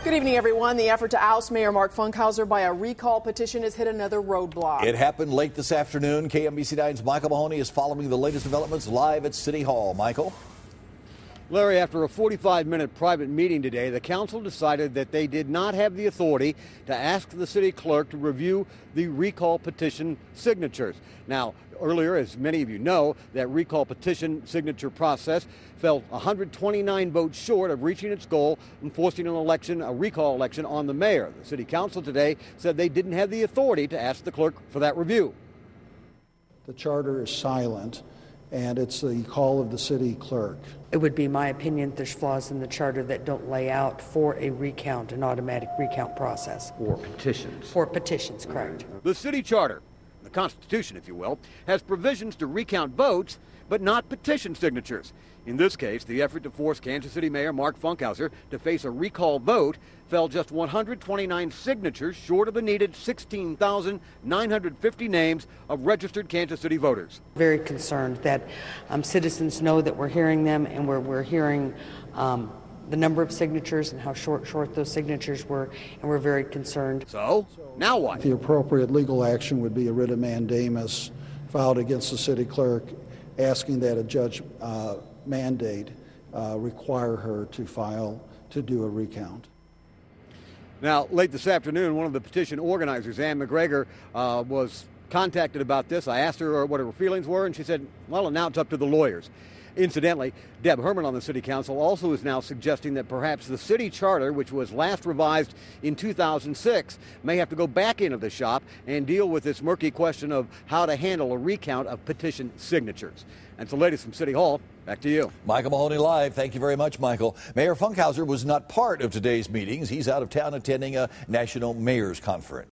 Good evening, everyone. The effort to oust Mayor Mark Funkhouser by a recall petition has hit another roadblock. It happened late this afternoon. KMBC 9's Michael Mahoney is following the latest developments live at City Hall. Michael? Larry, after a 45-minute private meeting today, the council decided that they did not have the authority to ask the city clerk to review the recall petition signatures. Now, earlier, as many of you know, that recall petition signature process fell 129 votes short of reaching its goal and forcing a recall election on the mayor. The city council today said they didn't have the authority to ask the clerk for that review. The charter is silent, and it's the call of the city clerk. It would be my opinion there's flaws in the charter that don't lay out for a recount, an automatic recount process. For petitions. For petitions, correct. The city charter, the Constitution, if you will, has provisions to recount votes, but not petition signatures. In this case, the effort to force Kansas City Mayor Mark Funkhouser to face a recall vote fell just 129 signatures short of the needed 16,950 names of registered Kansas City voters. Very concerned that citizens know that we're hearing them, and we're hearing the number of signatures and how short those signatures were, and we're very concerned. So, now what? The appropriate legal action would be a writ of mandamus filed against the city clerk, asking that a judge mandate require her to do a recount. Now, late this afternoon, one of the petition organizers, Ann McGregor, was contacted about this. I asked her what her feelings were, and she said, well, now it's up to the lawyers. Incidentally, Deb Herman on the City Council also is now suggesting that perhaps the city charter, which was last revised in 2006, may have to go back into the shop and deal with this murky question of how to handle a recount of petition signatures. That's the latest from City Hall. Back to you. Michael Mahoney live. Thank you very much, Michael. Mayor Funkhouser was not part of today's meetings. He's out of town attending a national mayor's conference.